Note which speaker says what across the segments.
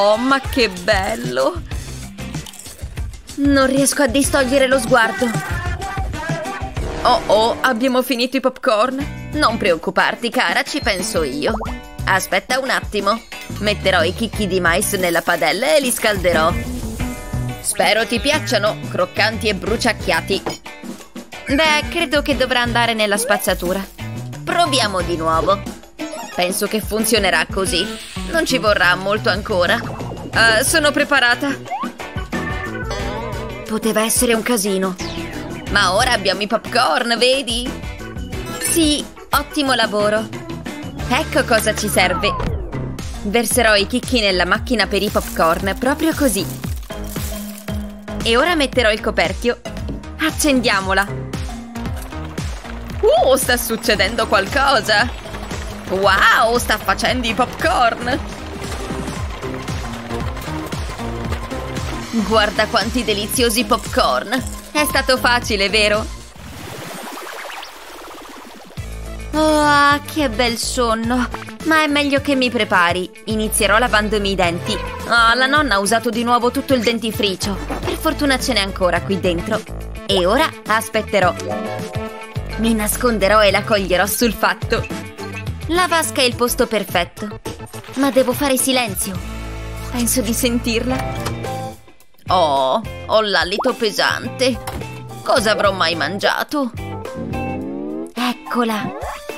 Speaker 1: Oh, ma che bello! Non riesco a distogliere lo sguardo. Oh, abbiamo finito i popcorn? Non preoccuparti, cara, ci penso io. Aspetta un attimo. Metterò i chicchi di mais nella padella e li scalderò. Spero ti piacciono, croccanti e bruciacchiati. Beh, credo che dovrà andare nella spazzatura. Proviamo di nuovo. Penso che funzionerà così. Non ci vorrà molto ancora. Sono preparata. Poteva essere un casino. Ma ora abbiamo i popcorn, vedi? Sì, ottimo lavoro. Ecco cosa ci serve. Verserò i chicchi nella macchina per i popcorn, proprio così. E ora metterò il coperchio. Accendiamola. Sta succedendo qualcosa. Wow, sta facendo i popcorn. Guarda quanti deliziosi popcorn. È stato facile, vero? Oh, che bel sonno. Ma è meglio che mi prepari. Inizierò lavandomi i denti. La nonna ha usato di nuovo tutto il dentifricio. Per fortuna ce n'è ancora qui dentro. E ora aspetterò. Mi nasconderò e la coglierò sul fatto. La vasca è il posto perfetto. Ma devo fare silenzio. Penso di sentirla. Oh, ho l'alito pesante. Cosa avrò mai mangiato? Eccola.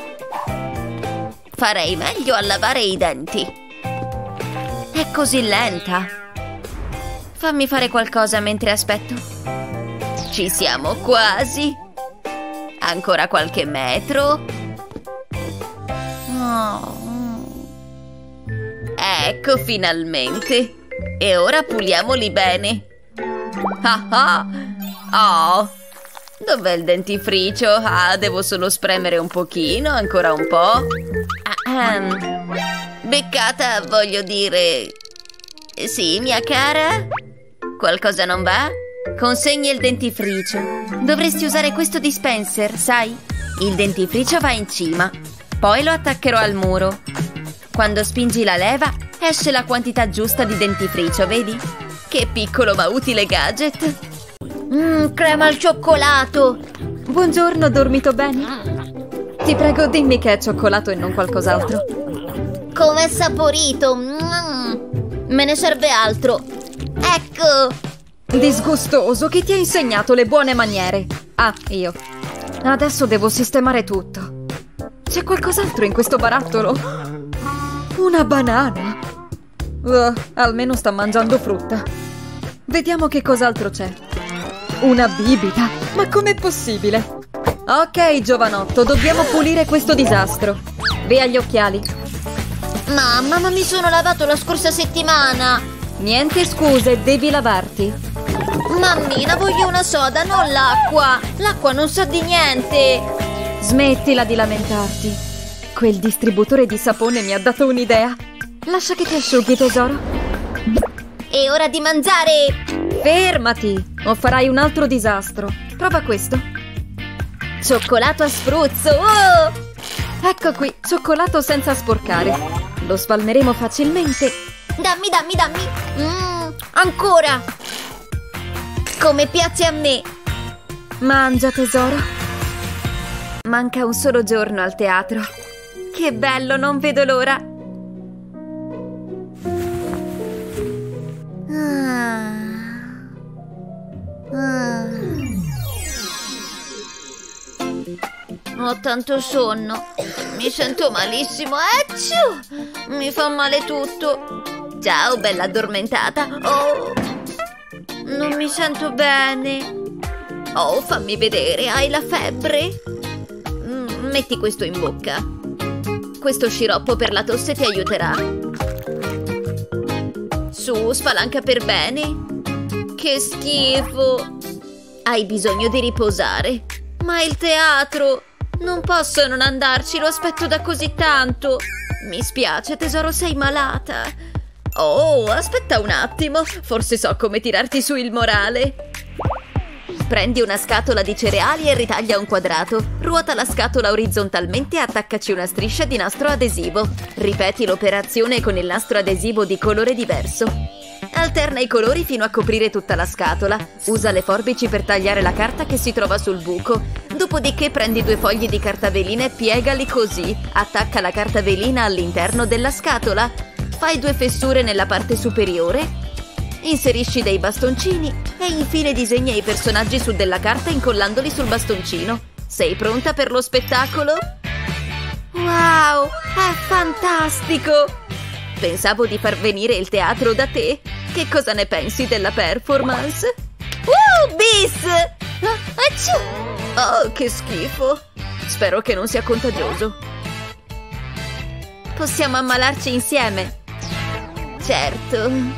Speaker 1: Farei meglio a lavare i denti. È così lenta. Fammi fare qualcosa mentre aspetto. Ci siamo quasi. Ancora qualche metro. Ecco, finalmente. E ora puliamoli bene. Oh, dov'è il dentifricio? Devo solo spremere un pochino, ancora un po'. Beccata, voglio dire. Sì, mia cara? Qualcosa non va? Consegni il dentifricio. Dovresti usare questo dispenser, sai? Il dentifricio va in cima. Poi lo attaccherò al muro. Quando spingi la leva, esce la quantità giusta di dentifricio, vedi? Che piccolo ma utile gadget. Crema al cioccolato. Buongiorno, dormito bene? Ti prego, dimmi che è cioccolato e non qualcos'altro. Com'è saporito. Me ne serve altro. Ecco. Disgustoso, chi ti ha insegnato le buone maniere? Io. Adesso devo sistemare tutto. C'è qualcos'altro in questo barattolo? Una banana. Almeno sta mangiando frutta. Vediamo che cos'altro c'è. Una bibita. Ma com'è possibile? Ok, giovanotto, dobbiamo pulire questo disastro. Via gli occhiali. Mamma, ma mi sono lavato la scorsa settimana. Niente scuse, devi lavarti. Mammina, voglio una soda, non l'acqua. L'acqua non sa di niente. Smettila di lamentarti. Quel distributore di sapone mi ha dato un'idea. Lascia che ti asciughi, tesoro. È ora di mangiare. Fermati, o farai un altro disastro. Prova questo. Cioccolato a spruzzo. Ecco qui, cioccolato senza sporcare. Lo spalmeremo facilmente. Dammi. Ancora. Come piace a me. Mangia, tesoro. Manca un solo giorno al teatro. Che bello, non vedo l'ora. Ho tanto sonno. Mi sento malissimo. Acciù! Mi fa male tutto. Ciao, bella addormentata. Oh, non mi sento bene. Oh, fammi vedere. Hai la febbre? Metti questo in bocca. Questo sciroppo per la tosse ti aiuterà. Su, spalanca per bene. Che schifo. Hai bisogno di riposare. Ma il teatro... Non posso non andarci, lo aspetto da così tanto. Mi spiace, tesoro, sei malata. Oh, aspetta un attimo. Forse so come tirarti su il morale. Prendi una scatola di cereali e ritaglia un quadrato. Ruota la scatola orizzontalmente e attaccaci una striscia di nastro adesivo. Ripeti l'operazione con il nastro adesivo di colore diverso. Alterna i colori fino a coprire tutta la scatola. Usa le forbici per tagliare la carta che si trova sul buco. Dopodiché prendi 2 fogli di carta velina e piegali così. Attacca la carta velina all'interno della scatola. Fai 2 fessure nella parte superiore. Inserisci dei bastoncini e infine disegna i personaggi su della carta incollandoli sul bastoncino. Sei pronta per lo spettacolo? Wow, è fantastico! Pensavo di far venire il teatro da te. Che cosa ne pensi della performance? Bis! Oh, che schifo! Spero che non sia contagioso. Possiamo ammalarci insieme? Certo.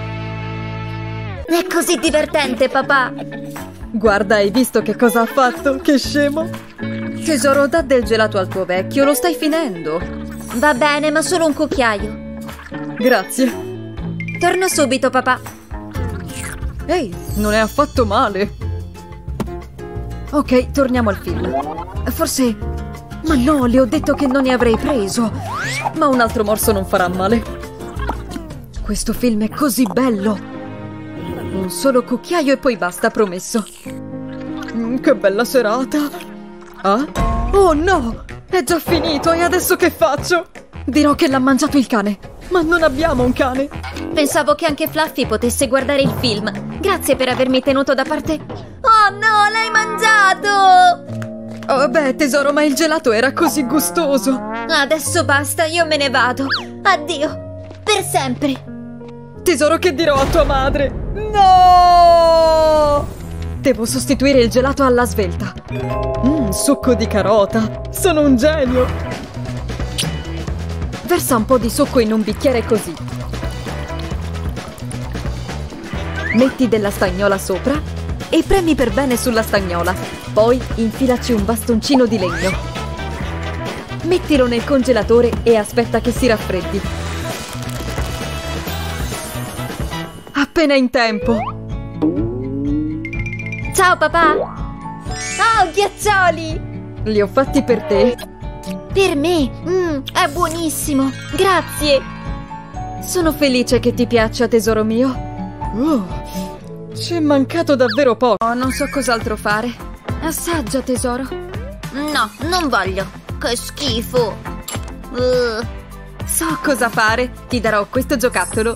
Speaker 1: È così divertente, papà!
Speaker 2: Guarda, hai visto che cosa ha fatto? Che scemo! Tesoro, dà del gelato al tuo vecchio, lo stai finendo.
Speaker 1: Va bene, ma solo un cucchiaio.
Speaker 2: Grazie.
Speaker 1: Torno subito, papà.
Speaker 2: Ehi, non è affatto male. Ok, torniamo al film. Forse... Ma no, le ho detto che non ne avrei preso. Ma un altro morso non farà male. Questo film è così bello. Un solo cucchiaio e poi basta, promesso. Che bella serata. Ah? Oh no! È già finito e adesso che faccio? Dirò che l'ha mangiato il cane. Ma non abbiamo un cane.
Speaker 1: Pensavo che anche Fluffy potesse guardare il film. Grazie per avermi tenuto da parte. Oh no, l'hai mangiato!
Speaker 2: Oh beh, tesoro, ma il gelato era così gustoso.
Speaker 1: Adesso basta, io me ne vado. Addio, per sempre.
Speaker 2: Tesoro, che dirò a tua madre? No! Devo sostituire il gelato alla svelta. Succo di carota. Sono un genio. Versa un po' di succo in un bicchiere così. Metti della stagnola sopra e premi per bene sulla stagnola. Poi infilaci un bastoncino di legno. Mettilo nel congelatore e aspetta che si raffreddi. Appena in tempo.
Speaker 1: Ciao papà. Oh, ghiaccioli.
Speaker 2: Li ho fatti per te.
Speaker 1: Per me? È buonissimo. Grazie.
Speaker 2: Sono felice che ti piaccia, tesoro mio. Ci è mancato davvero poco. Non so cos'altro fare. Assaggia, tesoro.
Speaker 1: No, non voglio. Che schifo.
Speaker 2: So cosa fare. Ti darò questo giocattolo.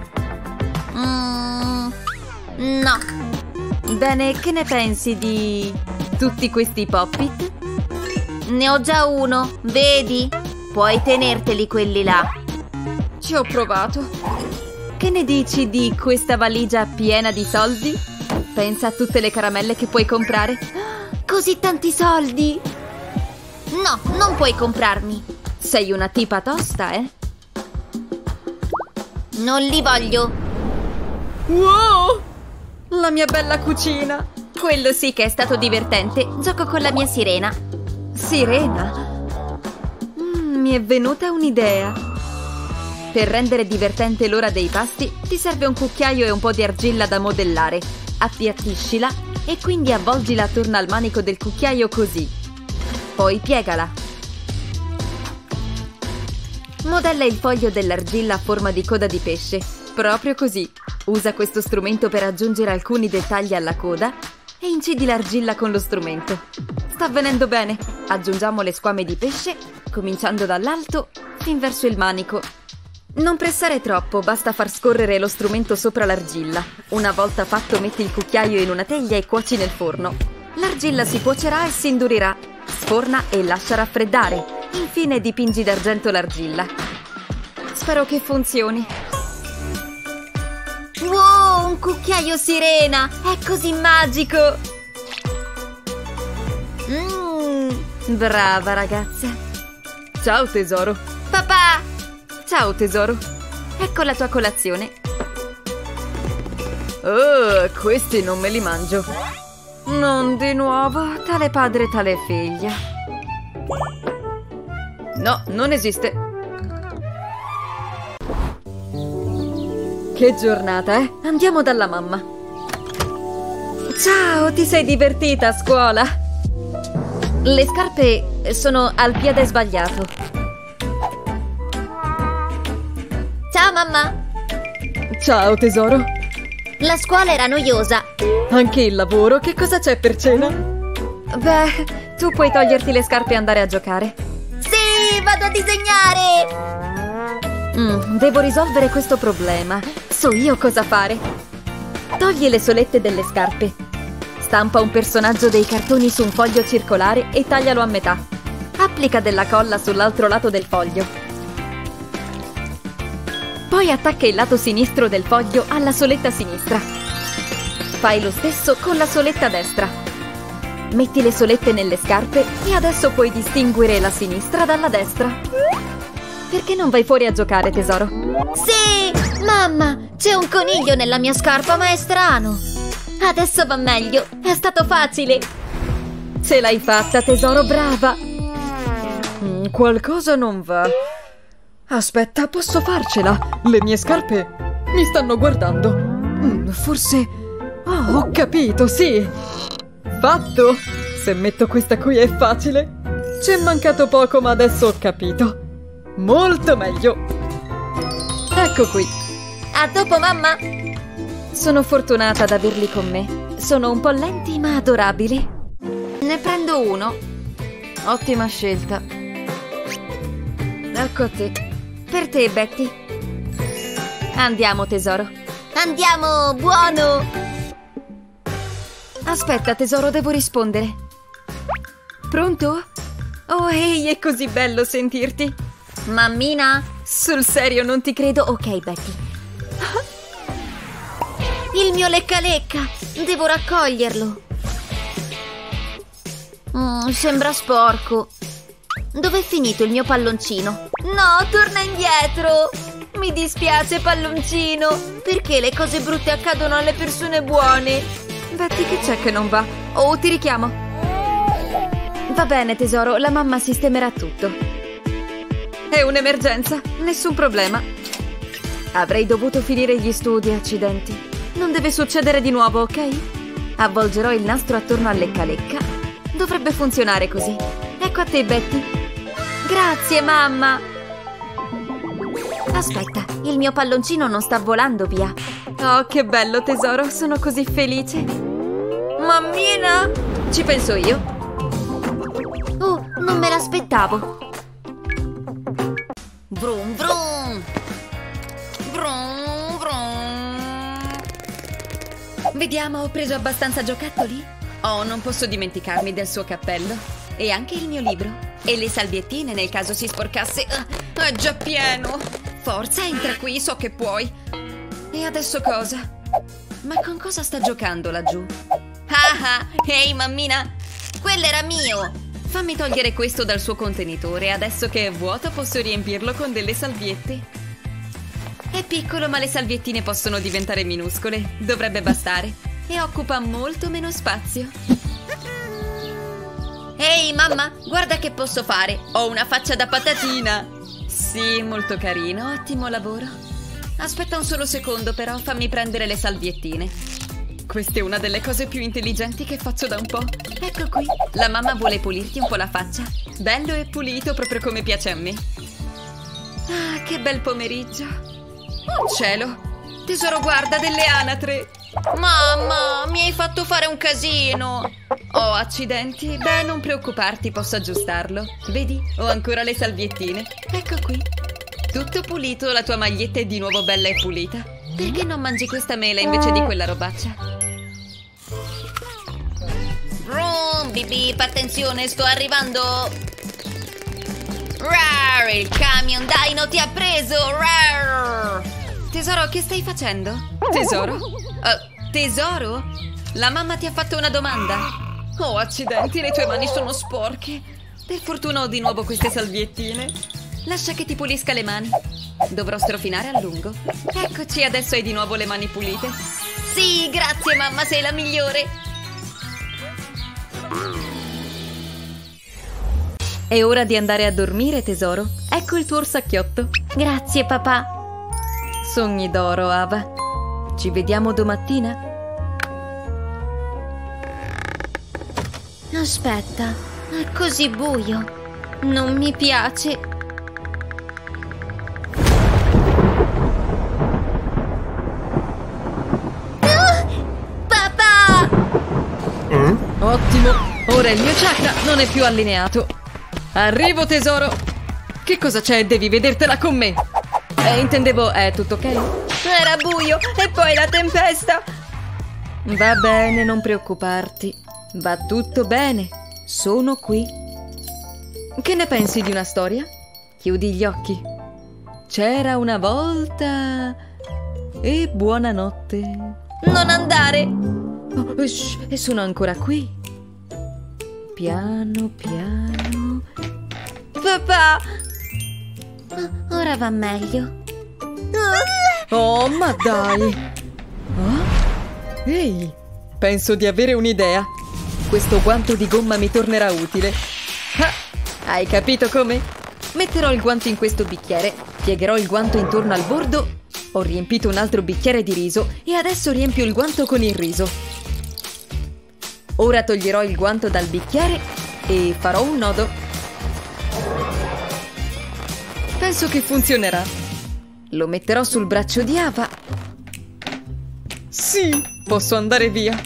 Speaker 1: No.
Speaker 2: Bene, che ne pensi di tutti questi Pop-It?
Speaker 1: Ne ho già uno, vedi? Puoi tenerteli quelli là.
Speaker 2: Ci ho provato. Che ne dici di questa valigia piena di soldi? Pensa a tutte le caramelle che puoi comprare.
Speaker 1: Così tanti soldi! No, non puoi comprarmi.
Speaker 2: Sei una tipa tosta, eh?
Speaker 1: Non li voglio.
Speaker 2: Wow! La mia bella cucina.
Speaker 1: Quello sì che è stato divertente. Gioco con la mia sirena.
Speaker 2: Sirena? Mi è venuta un'idea. Per rendere divertente l'ora dei pasti, ti serve un cucchiaio e un po' di argilla da modellare. Appiattiscila e quindi avvolgila attorno al manico del cucchiaio così. Poi piegala. Modella il foglio dell'argilla a forma di coda di pesce. Proprio così. Usa questo strumento per aggiungere alcuni dettagli alla coda e incidi l'argilla con lo strumento. Sta venendo bene. Aggiungiamo le squame di pesce, cominciando dall'alto fin verso il manico. Non pressare troppo, basta far scorrere lo strumento sopra l'argilla. Una volta fatto, metti il cucchiaio in una teglia e cuoci nel forno. L'argilla si cuocerà e si indurirà. Sforna e lascia raffreddare. Infine dipingi d'argento l'argilla. Spero che funzioni.
Speaker 1: Wow, un cucchiaio sirena! È così magico!
Speaker 2: Brava ragazza. Ciao tesoro.
Speaker 1: Papà!
Speaker 2: Ciao tesoro. Ecco la tua colazione. Oh, questi non me li mangio. Non di nuovo, tale padre, tale figlia. No, non esiste. Che giornata, eh? Andiamo dalla mamma. Ciao, ti sei divertita a scuola? Le scarpe sono al piede sbagliato.
Speaker 1: Ciao mamma!
Speaker 2: Ciao tesoro.
Speaker 1: La scuola era noiosa.
Speaker 2: Anche il lavoro, che cosa c'è per cena? Beh, tu puoi toglierti le scarpe e andare a giocare.
Speaker 1: Sì, vado a disegnare!
Speaker 2: Devo risolvere questo problema. So io cosa fare. Togli le solette delle scarpe. Stampa un personaggio dei cartoni su un foglio circolare e taglialo a metà. Applica della colla sull'altro lato del foglio. Poi attacca il lato sinistro del foglio alla soletta sinistra. Fai lo stesso con la soletta destra. Metti le solette nelle scarpe e adesso puoi distinguere la sinistra dalla destra. Perché non vai fuori a giocare, tesoro?
Speaker 1: Sì! Mamma, c'è un coniglio nella mia scarpa, ma è strano. Adesso va meglio, è stato facile.
Speaker 2: Ce l'hai fatta, tesoro, brava. Qualcosa non va. Aspetta, posso farcela? Le mie scarpe mi stanno guardando. Forse... Oh, ho capito, sì. Fatto! Se metto questa qui è facile. Ci è mancato poco, ma adesso ho capito. Molto meglio. Ecco qui.
Speaker 1: A dopo, mamma!
Speaker 2: Sono fortunata ad averli con me. Sono un po' lenti ma adorabili. Ne prendo uno. Ottima scelta. Ecco a te. Per te, Betty. Andiamo, tesoro.
Speaker 1: Andiamo, buono!
Speaker 2: Aspetta, tesoro, devo rispondere. Pronto? Oh, ehi, è così bello sentirti.
Speaker 1: Mammina?
Speaker 2: Sul serio, non ti credo. Ok, Betty.
Speaker 1: Il mio lecca-lecca! Devo raccoglierlo. Sembra sporco. Dov'è finito il mio palloncino? No, torna indietro! Mi dispiace, palloncino. Perché le cose brutte accadono alle persone buone?
Speaker 2: Betty, che c'è che non va? Oh, ti richiamo. Va bene, tesoro, la mamma sistemerà tutto. È un'emergenza, nessun problema. Avrei dovuto finire gli studi, accidenti. Non deve succedere di nuovo, ok? Avvolgerò il nastro attorno al lecca-lecca. Dovrebbe funzionare così. Ecco a te, Betty. Grazie, mamma.
Speaker 1: Aspetta, il mio palloncino non sta volando via.
Speaker 2: Oh, che bello, tesoro, sono così felice.
Speaker 1: Mammina!
Speaker 2: Ci penso io.
Speaker 1: Oh, non me l'aspettavo. Vrum vrum! Vrum vrum!
Speaker 2: Vediamo, ho preso abbastanza giocattoli? Oh, non posso dimenticarmi del suo cappello. E anche il mio libro. E le salviettine nel caso si sporcasse. È già pieno! Forza, entra qui, so che puoi. E adesso cosa? Ma con cosa sta giocando laggiù?
Speaker 1: Ah, ehi mammina! Quello era mio!
Speaker 2: Fammi togliere questo dal suo contenitore. Adesso che è vuoto posso riempirlo con delle salviette. È piccolo, ma le salviettine possono diventare minuscole. Dovrebbe bastare. E occupa molto meno spazio.
Speaker 1: Ehi mamma, guarda che posso fare! Ho una faccia da patatina!
Speaker 2: Sì, molto carino, ottimo lavoro. Aspetta un solo secondo però, fammi prendere le salviettine. Questa è una delle cose più intelligenti che faccio da un po'. Ecco qui, la mamma vuole pulirti un po' la faccia. Bello e pulito, proprio come piace a me. Ah, che bel pomeriggio. Oh cielo! Tesoro, guarda, delle anatre!
Speaker 1: Mamma, mi hai fatto fare un casino!
Speaker 2: Oh, accidenti. Beh, non preoccuparti, posso aggiustarlo. Vedi, ho ancora le salviettine. Ecco qui. Tutto pulito, la tua maglietta è di nuovo bella e pulita. Perché non mangi questa mela invece di quella robaccia?
Speaker 1: Vroom, bip bip, attenzione, sto arrivando! Rar, il camion Dino ti ha preso! Rar!
Speaker 2: Tesoro, che stai facendo? Tesoro? Tesoro? La mamma ti ha fatto una domanda. Oh, accidenti, le tue mani sono sporche. Per fortuna ho di nuovo queste salviettine. Lascia che ti pulisca le mani. Dovrò strofinare a lungo. Eccoci, adesso hai di nuovo le mani pulite.
Speaker 1: Sì, grazie mamma, sei la migliore.
Speaker 2: È ora di andare a dormire, tesoro. Ecco il tuo orsacchiotto.
Speaker 1: Grazie papà.
Speaker 2: Sogni d'oro, Ava. Ci vediamo domattina?
Speaker 1: Aspetta, è così buio. Non mi piace. Papà!
Speaker 2: Ottimo, ora il mio chakra non è più allineato. Arrivo, tesoro. Che cosa c'è? Devi vedertela con me. Intendevo, è tutto ok?
Speaker 1: Era buio e poi la tempesta.
Speaker 2: Va bene, non preoccuparti. Va tutto bene. Sono qui. Che ne pensi di una storia? Chiudi gli occhi. C'era una volta... E buonanotte.
Speaker 1: Non andare.
Speaker 2: Oh, shh, e sono ancora qui. Piano, piano.
Speaker 1: Papà! Ora va meglio.
Speaker 2: Oh, ma dai! Oh? Ehi, penso di avere un'idea. Questo guanto di gomma mi tornerà utile. Ah, hai capito come? Metterò il guanto in questo bicchiere, piegherò il guanto intorno al bordo, ho riempito un altro bicchiere di riso e adesso riempio il guanto con il riso. Ora toglierò il guanto dal bicchiere e farò un nodo. Penso che funzionerà. Lo metterò sul braccio di Ava. Sì, posso andare via.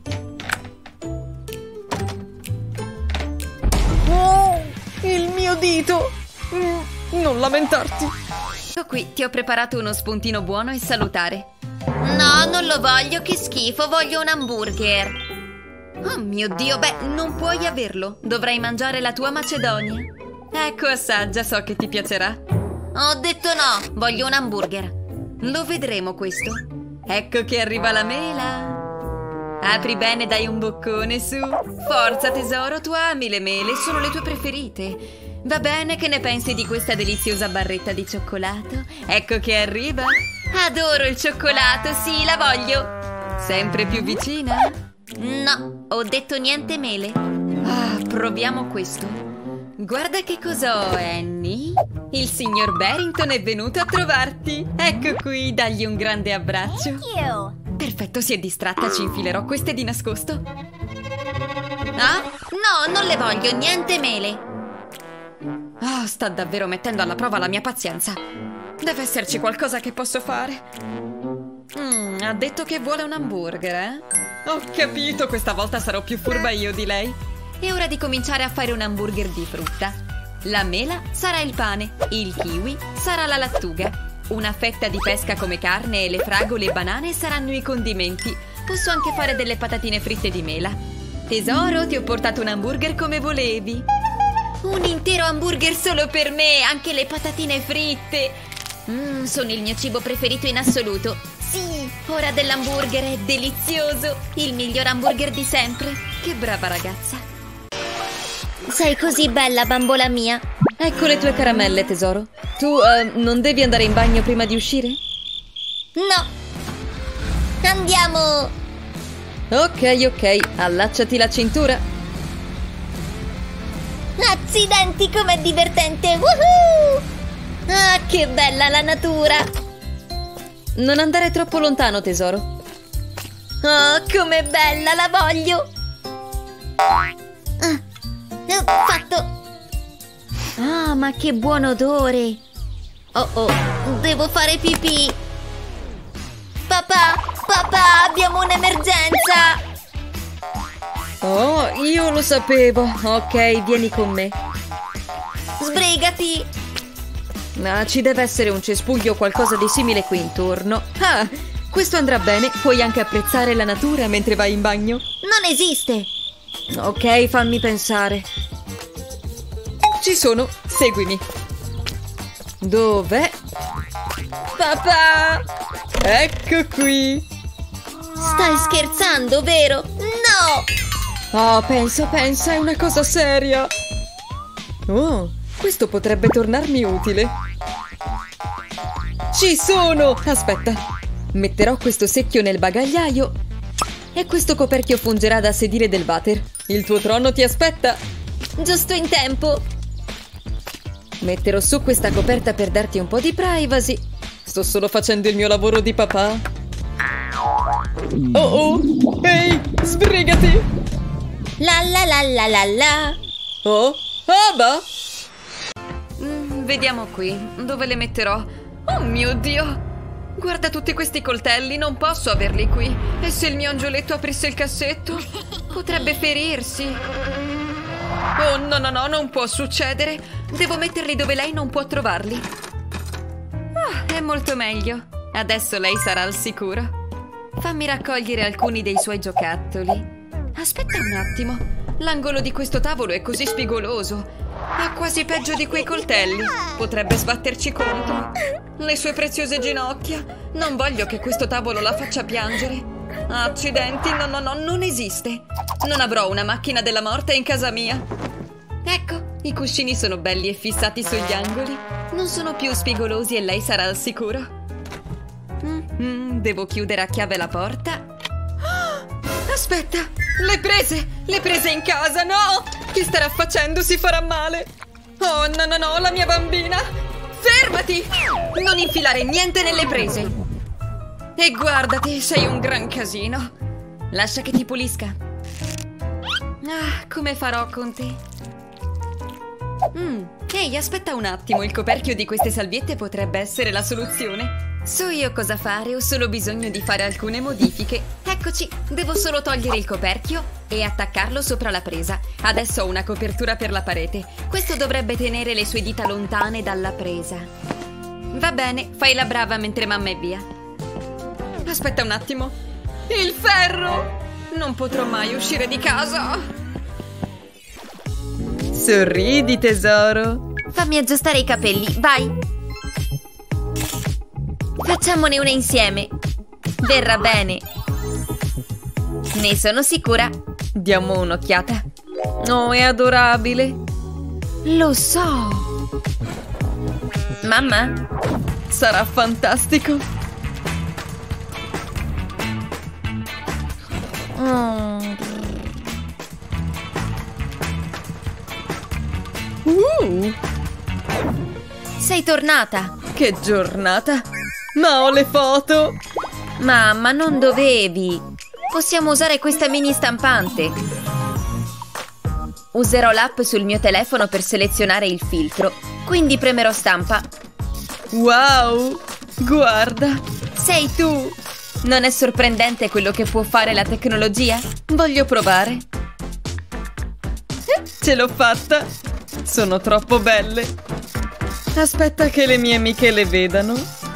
Speaker 2: Oh, il mio dito. Non lamentarti. Ecco qui, ti ho preparato uno spuntino buono e salutare.
Speaker 1: No, non lo voglio, che schifo, voglio un hamburger.
Speaker 2: Oh mio Dio, beh, non puoi averlo. Dovrai mangiare la tua macedonia. Ecco, assaggia, so che ti piacerà.
Speaker 1: Ho detto no, voglio un hamburger.
Speaker 2: Lo vedremo questo. Ecco che arriva la mela. Apri bene, dai un boccone, su. Forza, tesoro, tu ami le mele, sono le tue preferite. Va bene, che ne pensi di questa deliziosa barretta di cioccolato? Ecco che arriva. Adoro il cioccolato, sì, la voglio. Sempre più vicina?
Speaker 1: No, ho detto niente mele.
Speaker 2: Ah, proviamo questo. Guarda che cosa ho, Annie. Il signor Barrington è venuto a trovarti. Ecco qui, dagli un grande abbraccio. Perfetto, si è distratta, ci infilerò queste di nascosto.
Speaker 1: Ah? No, non le voglio, niente mele.
Speaker 2: Oh, sta davvero mettendo alla prova la mia pazienza. Deve esserci qualcosa che posso fare. Ha detto che vuole un hamburger, eh? Ho capito, questa volta sarò più furba io di lei. È ora di cominciare a fare un hamburger di frutta. La mela sarà il pane, il kiwi sarà la lattuga. Una fetta di pesca come carne e le fragole e banane saranno i condimenti. Posso anche fare delle patatine fritte di mela. Tesoro, ti ho portato un hamburger come volevi.
Speaker 1: Un intero hamburger solo per me, anche le patatine fritte. Sono il mio cibo preferito in assoluto. Sì, ora dell'hamburger è delizioso. Il miglior hamburger di sempre.
Speaker 2: Che brava ragazza.
Speaker 1: Sei così bella, bambola mia.
Speaker 2: Ecco le tue caramelle, tesoro. Tu non devi andare in bagno prima di uscire?
Speaker 1: No. Andiamo.
Speaker 2: Ok, allacciati la cintura.
Speaker 1: Accidenti, com'è divertente. Woohoo! Ah, che bella la natura.
Speaker 2: Non andare troppo lontano, tesoro.
Speaker 1: Oh, com'è bella, la voglio. Fatto. Ah, ma che buon odore. Oh, devo fare pipì. Papà, abbiamo un'emergenza.
Speaker 2: Oh, io lo sapevo. Ok, vieni con me.
Speaker 1: Sbrigati.
Speaker 2: Ah, ci deve essere un cespuglio o qualcosa di simile qui intorno. Ah, questo andrà bene. Puoi anche apprezzare la natura mentre vai in bagno.
Speaker 1: Non esiste.
Speaker 2: Ok, fammi pensare. Ci sono, seguimi. Dov'è? Papà! Ecco qui.
Speaker 1: Stai scherzando, vero? No!
Speaker 2: Oh, pensa, è una cosa seria. Oh, questo potrebbe tornarmi utile. Ci sono! Aspetta, metterò questo secchio nel bagagliaio e questo coperchio fungerà da sedile del water. Il tuo trono ti aspetta.
Speaker 1: Giusto in tempo.
Speaker 2: Metterò su questa coperta per darti un po' di privacy. Sto solo facendo il mio lavoro di papà. Oh, ehi, sbrigati!
Speaker 1: La la la la la la.
Speaker 2: Oh, Aba! Vediamo qui, dove le metterò? Oh mio Dio! Guarda tutti questi coltelli, non posso averli qui. E se il mio angioletto aprisse il cassetto? Potrebbe ferirsi. Oh no no no, non può succedere. Devo metterli dove lei non può trovarli. È molto meglio. Adesso lei sarà al sicuro. Fammi raccogliere alcuni dei suoi giocattoli. Aspetta un attimo. L'angolo di questo tavolo è così spigoloso. È quasi peggio di quei coltelli. Potrebbe sbatterci contro. Le sue preziose ginocchia. Non voglio che questo tavolo la faccia piangere. Accidenti, no, no, no, non esiste. Non avrò una macchina della morte in casa mia. Ecco, i cuscini sono belli e fissati sugli angoli. Non sono più spigolosi e lei sarà al sicuro. Devo chiudere a chiave la porta. Aspetta, le prese in casa, no! Che starà facendo? Si farà male. Oh no no no, la mia bambina. Fermati! Non infilare niente nelle prese. E guardati, sei un gran casino. Lascia che ti pulisca. Come farò con te? Ehi, aspetta un attimo, il coperchio di queste salviette potrebbe essere la soluzione. So io cosa fare, ho solo bisogno di fare alcune modifiche. Eccoci, devo solo togliere il coperchio e attaccarlo sopra la presa. Adesso ho una copertura per la parete. Questo dovrebbe tenere le sue dita lontane dalla presa. Va bene, fai la brava mentre mamma è via. Aspetta un attimo. Il ferro! Non potrò mai uscire di casa. Sorridi, tesoro.
Speaker 1: Fammi aggiustare i capelli, vai. Facciamone una insieme. Verrà bene. Ne sono sicura.
Speaker 2: Diamo un'occhiata. Oh, è adorabile.
Speaker 1: Lo so. Mamma?
Speaker 2: Sarà fantastico.
Speaker 1: Sei tornata.
Speaker 2: Che giornata. Ma ho le foto.
Speaker 1: Mamma, non dovevi. Possiamo usare questa mini stampante. Userò l'app sul mio telefono per selezionare il filtro. Quindi premerò stampa.
Speaker 2: Wow, guarda.
Speaker 1: Sei tu. Non è sorprendente quello che può fare la tecnologia?
Speaker 2: Voglio provare. Ce l'ho fatta. Sono troppo belle. Aspetta che le mie amiche le vedano.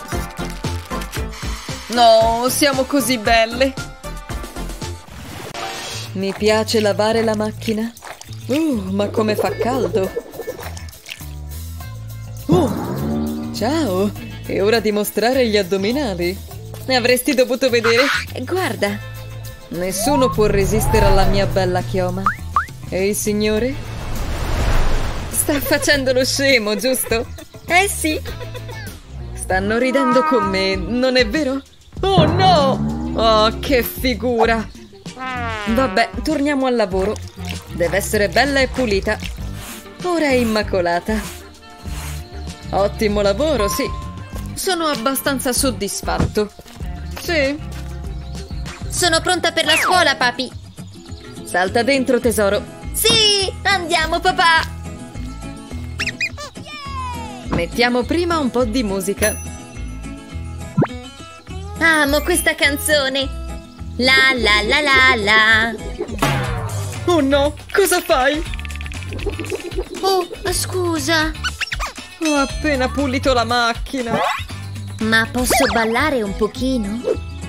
Speaker 2: No, siamo così belle. Mi piace lavare la macchina. Ma come fa caldo. Ciao. È ora di mostrare gli addominali. Avresti dovuto vedere.
Speaker 1: Guarda.
Speaker 2: Nessuno può resistere alla mia bella chioma. Ehi, signore? Sta facendo lo scemo, giusto?
Speaker 1: Sì.
Speaker 2: Stanno ridendo con me, non è vero? Oh no! Oh, che figura! Vabbè, torniamo al lavoro. Deve essere bella e pulita. Ora è immacolata. Ottimo lavoro, sì. Sono abbastanza soddisfatto. Sì.
Speaker 1: Sono pronta per la scuola, papi.
Speaker 2: Salta dentro, tesoro.
Speaker 1: Sì, andiamo, papà.
Speaker 2: Mettiamo prima un po' di musica.
Speaker 1: Amo questa canzone. La la la la la.
Speaker 2: Oh no, cosa fai?
Speaker 1: Oh, scusa.
Speaker 2: Ho appena pulito la macchina.
Speaker 1: Ma posso ballare un pochino?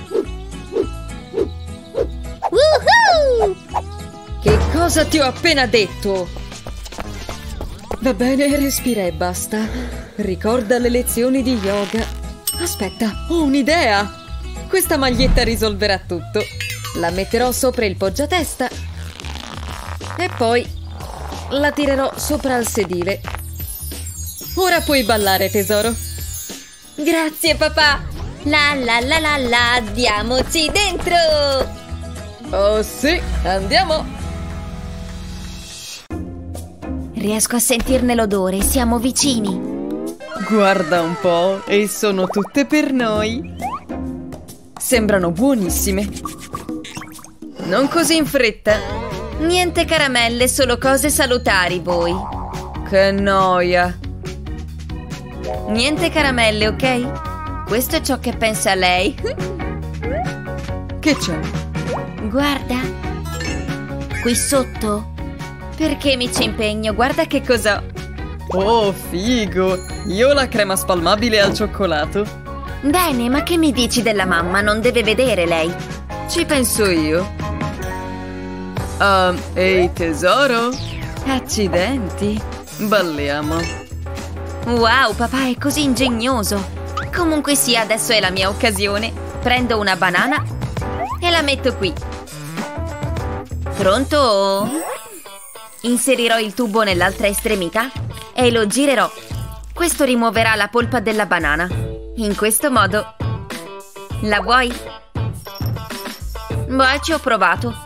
Speaker 1: Woohoo!
Speaker 2: Che cosa ti ho appena detto? Va bene, respira e basta. Ricorda le lezioni di yoga. Aspetta, ho un'idea. Questa maglietta risolverà tutto. La metterò sopra il poggiatesta e poi la tirerò sopra al sedile. Ora puoi ballare, tesoro.
Speaker 1: Grazie, papà. La la la la la, diamoci dentro.
Speaker 2: Oh sì, andiamo.
Speaker 1: Riesco a sentirne l'odore, siamo vicini.
Speaker 2: Guarda un po', e sono tutte per noi. Sembrano buonissime. Non così in fretta.
Speaker 1: Niente caramelle, solo cose salutari voi.
Speaker 2: Che noia.
Speaker 1: Niente caramelle, ok? Questo è ciò che pensa lei.
Speaker 2: Che c'è?
Speaker 1: Guarda. Qui sotto. Perché mi ci impegno? Guarda che cos'ho.
Speaker 2: Oh, figo! Io ho la crema spalmabile al cioccolato.
Speaker 1: Bene, ma che mi dici della mamma? Non deve vedere lei.
Speaker 2: Ci penso io. Ehi tesoro? Accidenti. Balliamo.
Speaker 1: Wow, papà è così ingegnoso. Comunque sia, adesso è la mia occasione. Prendo una banana e la metto qui. Pronto? Inserirò il tubo nell'altra estremità e lo girerò. Questo rimuoverà la polpa della banana. In questo modo. La vuoi? Beh, ci ho provato.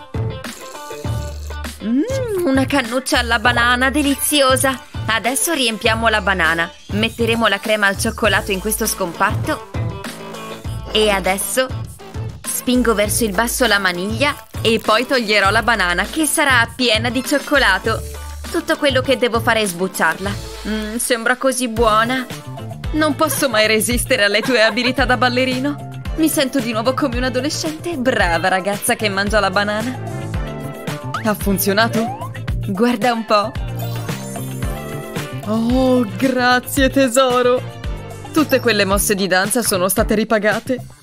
Speaker 1: Una cannuccia alla banana, deliziosa! Adesso riempiamo la banana. Metteremo la crema al cioccolato in questo scomparto. E adesso spingo verso il basso la maniglia e poi toglierò la banana, che sarà piena di cioccolato. Tutto quello che devo fare è sbucciarla. Sembra così buona.
Speaker 2: Non posso mai resistere alle tue abilità da ballerino. Mi sento di nuovo come un adolescente. Brava ragazza che mangia la banana. Ha funzionato? Guarda un po'. Oh, grazie tesoro. Tutte quelle mosse di danza sono state ripagate.